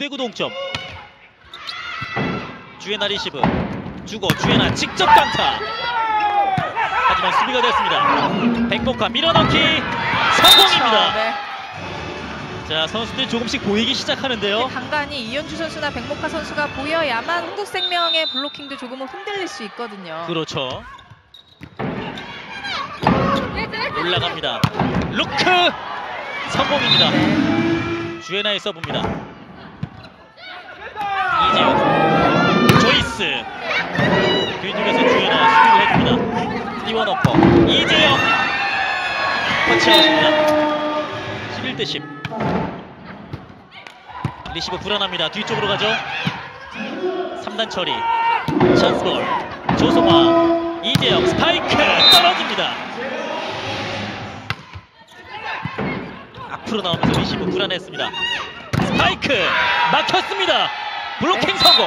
9대9 동점. 주애나 리시브 주고 주애나 직접 강타. 하지만 수비가 됐습니다. 백목화 밀어넣기 성공입니다. 네. 자, 선수들이 조금씩 보이기 시작하는데요. 간간히 이현주 선수나 백목화 선수가 보여야만 흥국생명의 블로킹도 조금은 흔들릴 수 있거든요. 그렇죠. 올라갑니다. 루크 성공입니다. 네. 주애나의 서브입니다. 이재훈 조이스 뒤쪽에서 주애나 수비를 해줍니다. 띄워넣고 이재영 터치아웃입니다. 11대10. 리시브 불안합니다. 뒤쪽으로 가죠. 3단 처리 찬스볼 조성화 이재영 스파이크 떨어집니다. 앞으로 나오면서 리시브 불안했습니다. 스파이크 막혔습니다. 블로킹 성공.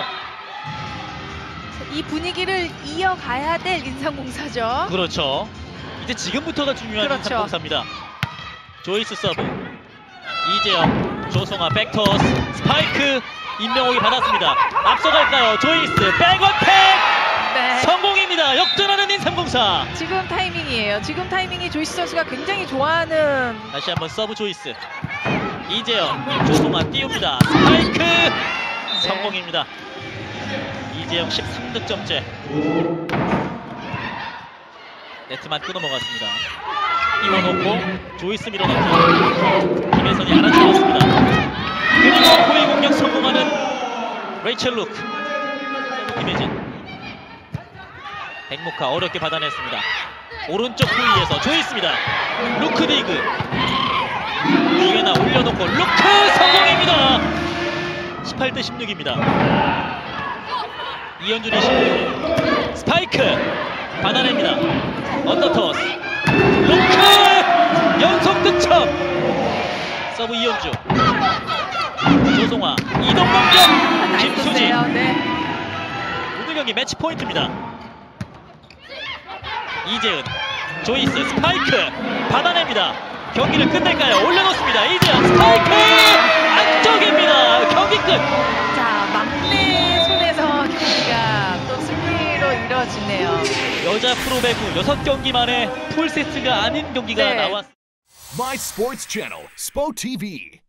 이 분위기를 이어가야 될 인삼공사죠. 그렇죠. 이제 지금부터가 중요한 그렇죠. 인삼공사입니다. 조이스 서브 이재영 조성아 백토스 스파이크 임명옥이 받았습니다. 앞서갈까요? 조이스 백어택 네. 성공입니다. 역전하는 인삼공사. 지금 타이밍이에요. 지금 타이밍이 조이스 선수가 굉장히 좋아하는. 다시 한번 서브 조이스 이재영 조성아 띄웁니다. 스파이크 성공입니다. 이재영 13득점째. 네트만 끊어먹었습니다. 띄워놓고 조이스 밀어넣기 김혜선이 알아채었습니다. 그리고 고위 공격 성공하는 레이첼 루크. 김혜진 백목화 어렵게 받아냈습니다. 오른쪽 부위에서 조이스입니다. 루크 디그 주애나 올려놓고 루크 성공입니다. 18대16입니다. 이현주 리시브 스파이크 받아냅니다. 언더토스 루크 연속 득점. 서브 이현주 조성화 이동 공격 김수지. 네. 오늘 경기 매치 포인트입니다. 이재은 조이스 스파이크 받아냅니다. 경기를 끝낼까요? 올려놓습니다. 이재은 스파이크 안쪽입니다. 경기 끝. 자, 막내 손에서 경기가 또 승리로 이뤄지네요. 여자 프로배구 6경기 만에 풀세트가 아닌 경기가 네. 나왔습니다. My Sports Channel, SPO TV.